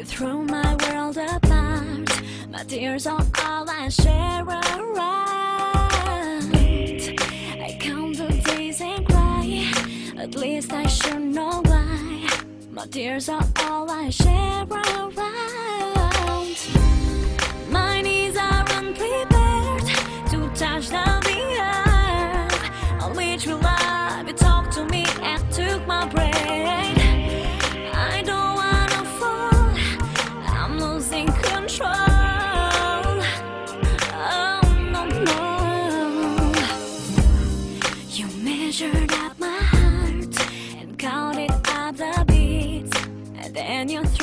You threw my world apart. My tears are all I share around. I count the days and cry. At least I should know why. My tears are all I share around. My knees are unprepared to touch down the earth on which we love. You talked to me and took my breath. I don't wanna fall, I'm losing control. Oh no, no. You measured up my heart and counted up the beats, and then you